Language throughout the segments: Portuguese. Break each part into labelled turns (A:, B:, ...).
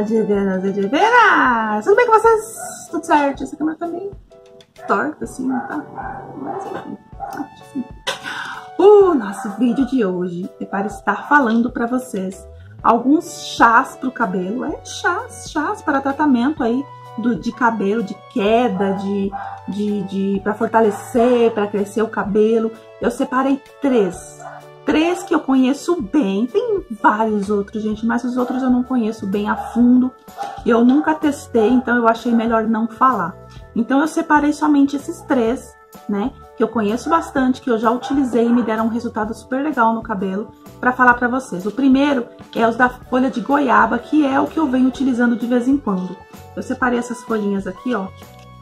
A: Divinas e Divinas! Tudo bem com vocês? Tudo certo? Essa câmera tá meio torta assim, tá? Mas enfim. O nosso vídeo de hoje é para estar falando para vocês alguns chás pro cabelo. Chás para tratamento aí de cabelo, de queda, para fortalecer, para crescer o cabelo. Eu separei três que eu conheço bem. Tem vários outros, gente, mas os outros eu não conheço bem a fundo. Eu nunca testei, então eu achei melhor não falar. Então eu separei somente esses três, né, que eu conheço bastante, que eu já utilizei e me deram um resultado super legal no cabelo, para falar para vocês. O primeiro é os da folha de goiaba, que é o que eu venho utilizando de vez em quando. Eu separei essas folhinhas aqui, ó,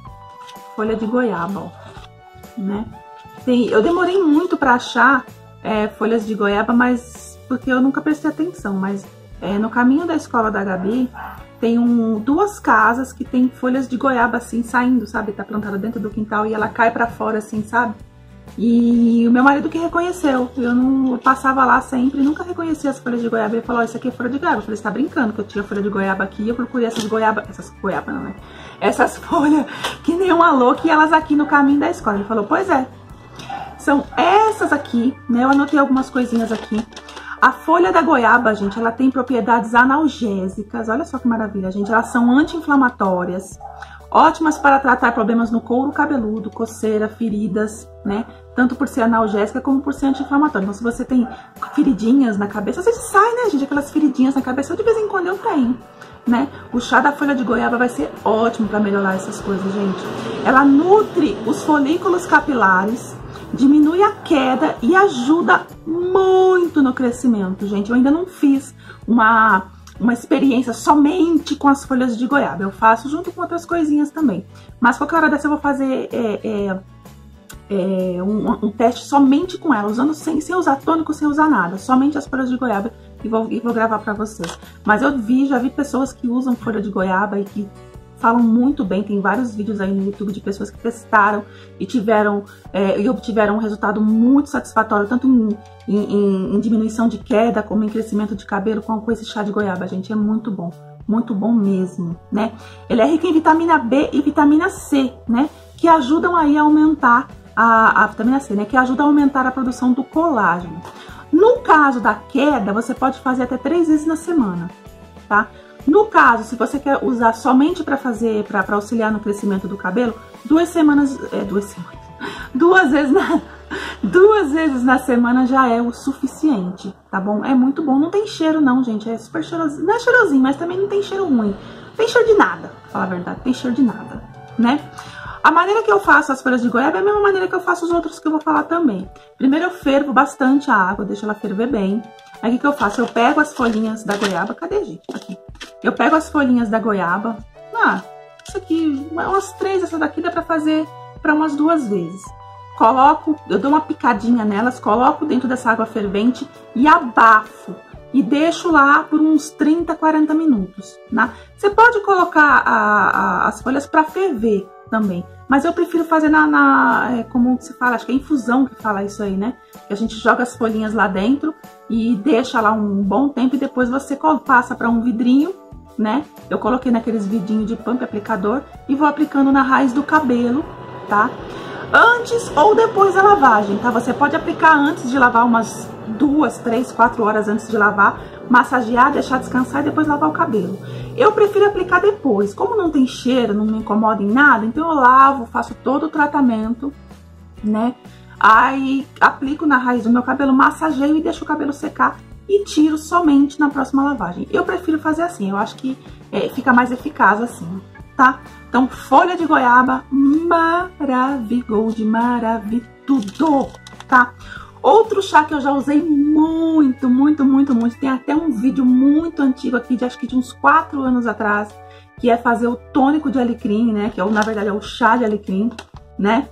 A: folha de goiaba, ó, né. Eu demorei muito para achar folhas de goiaba, mas porque eu nunca prestei atenção, mas no caminho da escola da Gabi tem duas casas que tem folhas de goiaba assim saindo, sabe? Tá plantada dentro do quintal e ela cai pra fora assim, sabe? E o meu marido que reconheceu, eu passava lá sempre, nunca reconhecia as folhas de goiaba. Ele falou, ó, isso aqui é folha de goiaba. Eu falei, você tá brincando que eu tinha folha de goiaba aqui? Eu procurei essas goiaba não, né? Essas folhas que nem uma louca e elas aqui no caminho da escola. Ele falou, pois é, são essas aqui, né? Eu anotei algumas coisinhas aqui. A folha da goiaba, gente, ela tem propriedades analgésicas. Olha só que maravilha, gente. Elas são anti-inflamatórias, ótimas para tratar problemas no couro cabeludo, coceira, feridas, né? Tanto por ser analgésica como por ser anti-inflamatória. Então, se você tem feridinhas na cabeça, você sai, né, gente? Aquelas feridinhas na cabeça, de vez em quando eu tenho, né? O chá da folha de goiaba vai ser ótimo para melhorar essas coisas, gente. Ela nutre os folículos capilares, diminui a queda e ajuda muito no crescimento, gente. Eu ainda não fiz uma experiência somente com as folhas de goiaba. Eu faço junto com outras coisinhas também. Mas qualquer hora dessa eu vou fazer um teste somente com ela, usando sem usar tônico, sem usar nada. Somente as folhas de goiaba e vou gravar pra vocês. Mas já vi pessoas que usam folha de goiaba e que falam muito bem. Tem vários vídeos aí no YouTube de pessoas que testaram e obtiveram um resultado muito satisfatório, tanto em diminuição de queda, como em crescimento de cabelo com esse chá de goiaba, gente. É muito bom mesmo, né? Ele é rico em vitamina B e vitamina C, né? Que ajudam aí a aumentar a vitamina C, né? Que ajuda a aumentar a produção do colágeno. No caso da queda, você pode fazer até 3 vezes na semana, tá? No caso, se você quer usar somente para auxiliar no crescimento do cabelo, 2 vezes na semana já é o suficiente, tá bom? É muito bom, não tem cheiro não, gente, é super cheirosinho, não é cheirosinho, mas também não tem cheiro ruim, tem cheiro de nada, pra falar a verdade, tem cheiro de nada, né? A maneira que eu faço as folhas de goiaba é a mesma maneira que eu faço os outros que eu vou falar também. Primeiro eu fervo bastante a água, deixo ela ferver bem. Aí o que eu faço? Eu pego as folhinhas da goiaba, cadê, gente? Aqui. Eu pego as folhinhas da goiaba, isso aqui, umas 3, essa daqui dá pra fazer pra umas 2 vezes. Eu dou uma picadinha nelas, coloco dentro dessa água fervente e abafo. E deixo lá por uns 30, 40 minutos, né? Você pode colocar as folhas pra ferver também, mas eu prefiro fazer como se fala, acho que é infusão que fala isso aí, né? Que a gente joga as folhinhas lá dentro e deixa lá um bom tempo e depois você passa para um vidrinho, né? Eu coloquei naqueles vidrinhos de pump aplicador e vou aplicando na raiz do cabelo, tá? Antes ou depois da lavagem, tá? Você pode aplicar antes de lavar, umas 2, 3, 4 horas antes de lavar, massagear, deixar descansar e depois lavar o cabelo. Eu prefiro aplicar depois, como não tem cheiro, não me incomoda em nada, então eu lavo, faço todo o tratamento, né? Aí aplico na raiz do meu cabelo, massageio e deixo o cabelo secar e tiro somente na próxima lavagem. Eu prefiro fazer assim, eu acho que fica mais eficaz assim, tá? Então, folha de goiaba, maravigold, maravilhoso, tá? Outro chá que eu já usei muito, tem até um vídeo muito antigo aqui, acho que de uns 4 anos atrás, que é fazer o tônico de alecrim, né? Que na verdade é o chá de alecrim, né?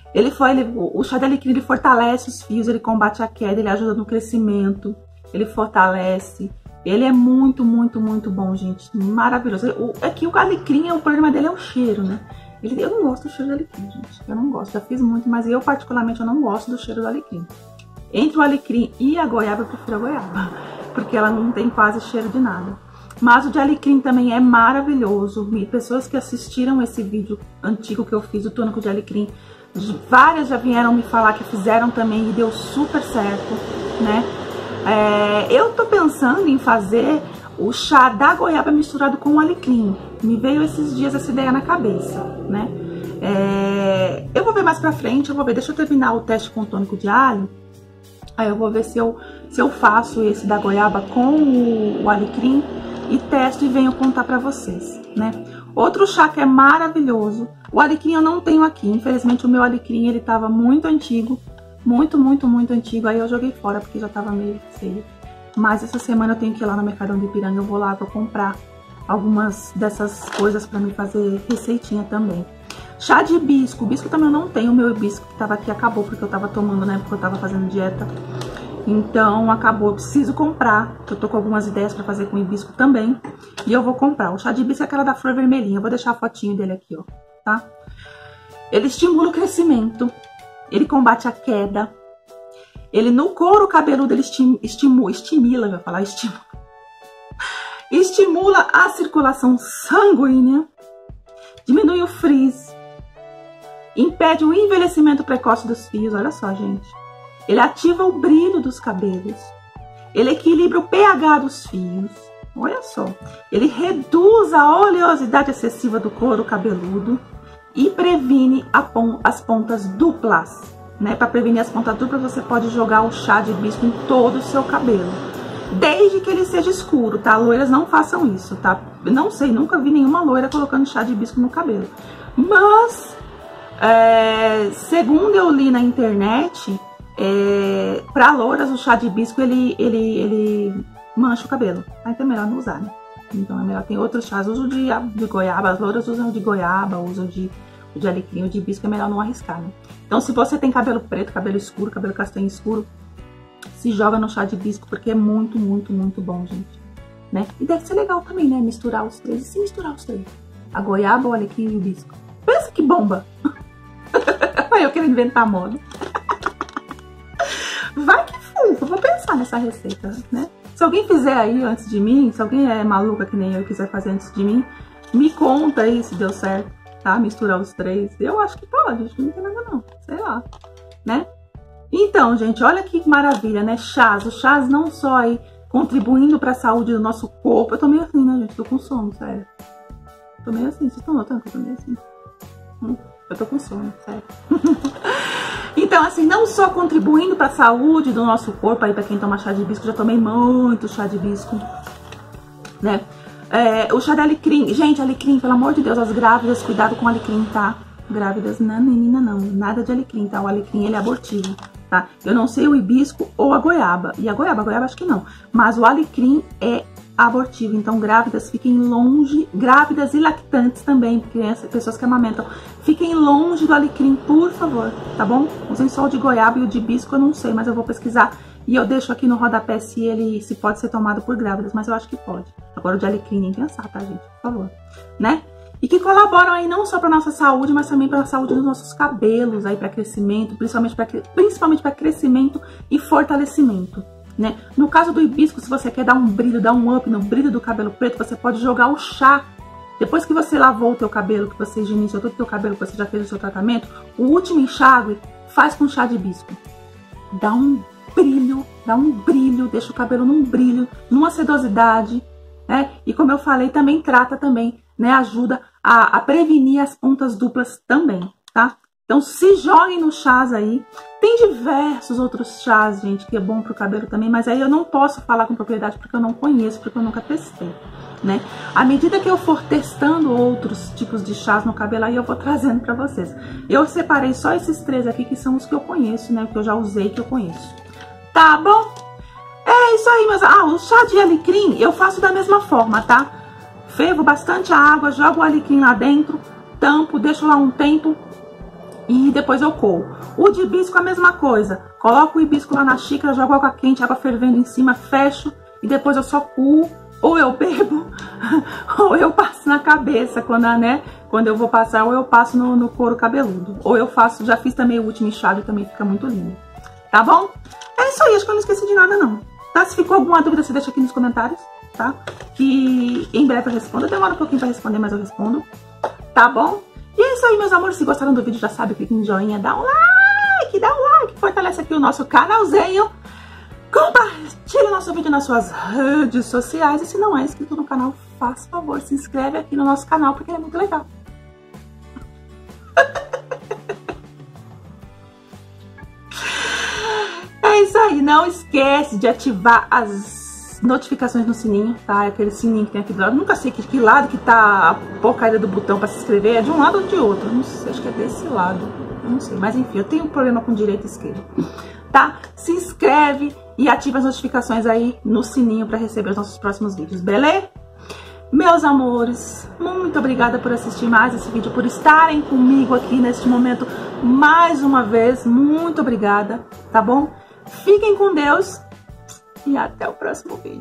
A: O chá de alecrim, ele fortalece os fios, ele combate a queda, ele ajuda no crescimento, ele fortalece. Ele é muito bom, gente, maravilhoso. Aqui o alecrim, o problema dele é o cheiro, né? Eu não gosto do cheiro do alecrim, gente, eu não gosto, já fiz muito, mas eu particularmente eu não gosto do cheiro do alecrim. Entre o alecrim e a goiaba, eu prefiro a goiaba, porque ela não tem quase cheiro de nada. Mas o de alecrim também é maravilhoso. E pessoas que assistiram esse vídeo antigo que eu fiz, o tônico de alecrim, várias já vieram me falar que fizeram também e deu super certo, né? Eu tô pensando em fazer o chá da goiaba misturado com o alecrim. Me veio esses dias essa ideia na cabeça, né? Eu vou ver mais pra frente, deixa eu terminar o teste com o tônico de alho. Aí eu vou ver se eu faço esse da goiaba com o alecrim e testo e venho contar pra vocês, né? Outro chá que é maravilhoso, o alecrim eu não tenho aqui, infelizmente o meu alecrim ele tava muito antigo, muito antigo, aí eu joguei fora porque já tava meio feio. Mas essa semana eu tenho que ir lá no Mercadão de Ipiranga, eu vou lá pra comprar algumas dessas coisas pra mim fazer receitinha também. Chá de hibisco, hibisco também eu não tenho, o meu hibisco que tava aqui acabou porque eu tava tomando, né, porque eu tava fazendo dieta. Então acabou, eu preciso comprar, eu tô com algumas ideias pra fazer com hibisco também. E eu vou comprar, o chá de hibisco é aquela da flor vermelhinha, eu vou deixar a fotinho dele aqui, ó, tá? Ele estimula o crescimento, ele combate a queda, ele no couro cabeludo, ele estimula a circulação sanguínea, diminui o frizz, impede o envelhecimento precoce dos fios, olha só, gente. Ele ativa o brilho dos cabelos, ele equilibra o pH dos fios, olha só. Ele reduz a oleosidade excessiva do couro cabeludo e previne as pontas duplas, né? Para prevenir as pontas duplas, você pode jogar o chá de hibisco em todo o seu cabelo, desde que ele seja escuro, tá? Loiras não façam isso, tá? Não sei, nunca vi nenhuma loira colocando chá de hibisco no cabelo. Mas, segundo eu li na internet, para loiras o chá de hibisco ele mancha o cabelo, tá? Então é melhor não usar, né? Então é melhor, tem outros chás, uso de goiaba, as loiras usam de goiaba, usam de alecrim, o de hibisco é melhor não arriscar, né? Então se você tem cabelo preto, cabelo escuro, cabelo castanho escuro, se joga no chá de hibisco, porque é muito bom, gente, né? E deve ser legal também, né? Misturar os três, e se misturar os três, a goiaba, o alecrim e o hibisco, pensa que bomba! Eu quero inventar moda. Vai que fufa, vou pensar nessa receita, né? Se alguém fizer aí antes de mim, se alguém é maluca que nem eu e quiser fazer antes de mim, me conta aí se deu certo, tá? Misturar os três. Eu acho que pode, acho que não tem nada não, sei lá, né? Então, gente, olha que maravilha, né? Chás, os chás não só aí contribuindo para a saúde do nosso corpo. Eu tô meio assim, né, gente? Tô com sono, sério. Tô meio assim, vocês estão notando que eu tô meio assim? Eu tô com sono, sério. Então, assim, não só contribuindo para a saúde do nosso corpo, aí para quem toma chá de hibisco, já tomei muito chá de hibisco, né? O chá de alecrim, gente, alecrim, pelo amor de Deus, as grávidas, cuidado com o alecrim, tá? Grávidas, não, menina, não, nada de alecrim, tá? O alecrim, ele é abortivo, tá? Eu não sei o hibisco ou a goiaba, e a goiaba acho que não, mas o alecrim é abortivo, então grávidas fiquem longe, grávidas e lactantes também, crianças, pessoas que amamentam, fiquem longe do alecrim, por favor, tá bom? Usem só o de goiaba e o de hibisco eu não sei, mas eu vou pesquisar e eu deixo aqui no rodapé se pode ser tomado por grávidas, mas eu acho que pode. Agora o de alecrim nem pensar, tá, gente? Por favor, né? E que colaboram aí não só para nossa saúde, mas também para a saúde dos nossos cabelos, aí para crescimento, principalmente para crescimento e fortalecimento, né? No caso do hibisco, se você quer dar um brilho, dar um up no brilho do cabelo preto, você pode jogar o chá. Depois que você lavou o teu cabelo, que você higienizou todo o teu cabelo, que você já fez o seu tratamento, o último enxágue faz com chá de hibisco. Dá um brilho, deixa o cabelo num brilho, numa sedosidade, né? E como eu falei, também trata também, né? Ajuda a prevenir as pontas duplas também, tá? Então se joguem nos chás aí. Tem diversos outros chás, gente, que é bom pro cabelo também, mas aí eu não posso falar com propriedade porque eu não conheço, porque eu nunca testei, né? À medida que eu for testando outros tipos de chás no cabelo, aí eu vou trazendo pra vocês. Eu separei só esses três aqui, que são os que eu conheço, né? Que eu já usei, que eu conheço. Tá bom? É isso aí, meus... o chá de alecrim eu faço da mesma forma, tá? Fervo bastante a água, jogo o alecrim lá dentro, tampo, deixo lá um tempo e depois eu coo. O de hibisco a mesma coisa. Coloco o hibisco lá na xícara, jogo água quente, água fervendo em cima, fecho e depois eu só coo, ou eu bebo, ou eu passo na cabeça quando eu vou passar, ou eu passo no couro cabeludo. Ou eu faço, já fiz também o último enxágue, também fica muito lindo. Tá bom? É isso aí, acho que eu não esqueci de nada não. Tá? Se ficou alguma dúvida, você deixa aqui nos comentários. tá? Que em breve eu respondo. Demora um pouquinho pra responder, mas eu respondo, tá bom? E é isso aí, meus amores. Se gostaram do vídeo, já sabe, clique em joinha, dá um like, fortalece aqui o nosso canalzinho. Compartilhe o nosso vídeo nas suas redes sociais. E se não é inscrito no canal, faça favor, se inscreve aqui no nosso canal, porque é muito legal. É isso aí, não esquece de ativar as notificações no sininho, tá? Aquele sininho que tem aqui do lado. Nunca sei que lado que tá a porcaria do botão pra se inscrever. É de um lado ou de outro? Não sei, acho que é desse lado. Eu não sei, mas enfim, eu tenho um problema com direita e esquerda, tá? Se inscreve e ativa as notificações aí no sininho pra receber os nossos próximos vídeos, beleza? Meus amores, muito obrigada por assistir mais esse vídeo, por estarem comigo aqui neste momento mais uma vez. Muito obrigada, tá bom? Fiquem com Deus e até o próximo vídeo.